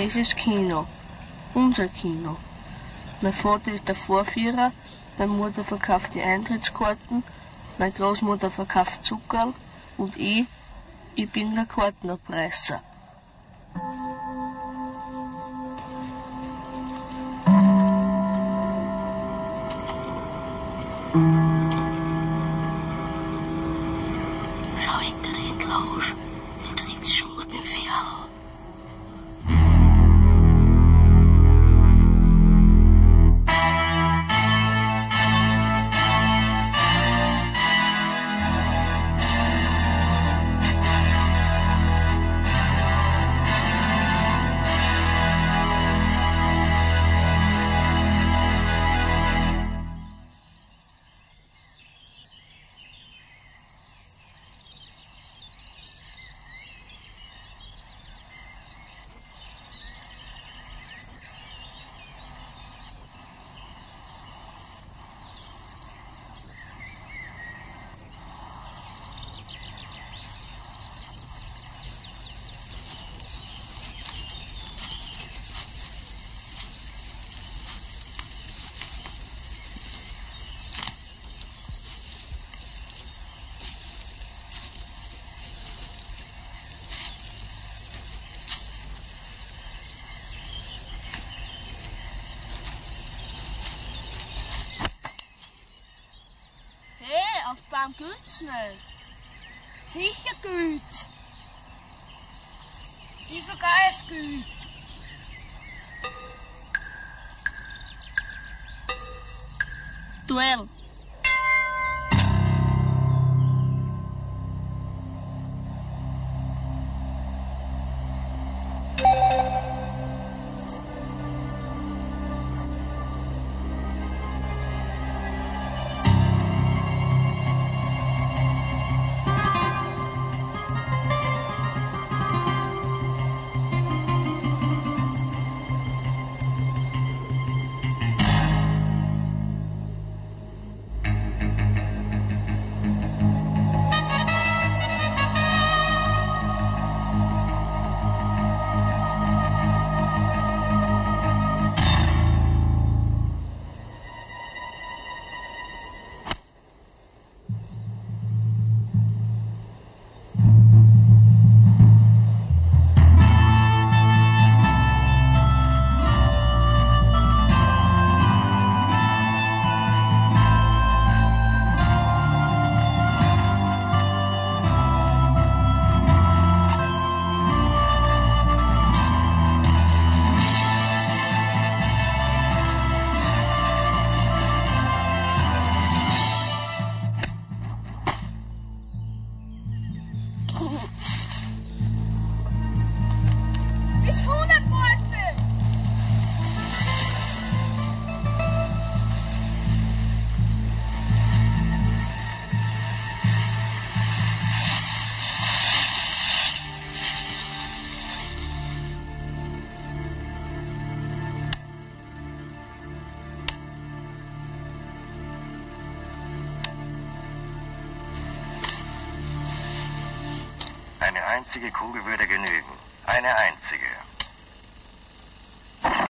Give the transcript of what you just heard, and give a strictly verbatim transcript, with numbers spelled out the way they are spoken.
Es ist Kino. Unser Kino. Mein Vater ist der Vorführer, meine Mutter verkauft die Eintrittskarten, meine Großmutter verkauft Zuckerl und ich, ich bin der Kartenerpresser. Schau hinter den Lausch, die trägt sich mit dem Pferd. Auf den Baum geht's nicht. Sicher gut. Ich sogar es gut. Duell. Bis hundert Wolfe! Eine einzige Kugel würde genügen. Eine einzige.